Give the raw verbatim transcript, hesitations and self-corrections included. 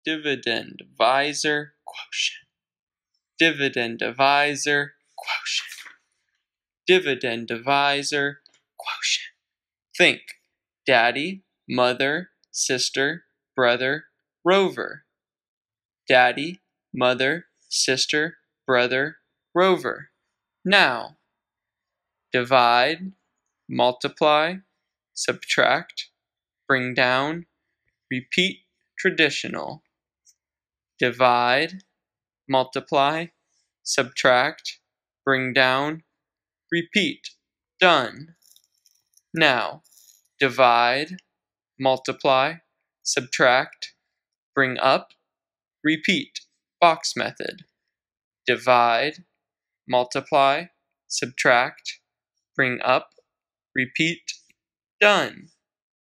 dividend divisor quotient, dividend divisor quotient, dividend divisor quotient. Think, daddy, mother, sister, brother, rover. Daddy, mother, sister, brother, rover. Now, divide, multiply, subtract, bring down, repeat, traditional. Divide, multiply, subtract, bring down, repeat, done. Now, divide, multiply, subtract, bring up, repeat, box method. Divide, multiply, subtract, bring up, repeat, done.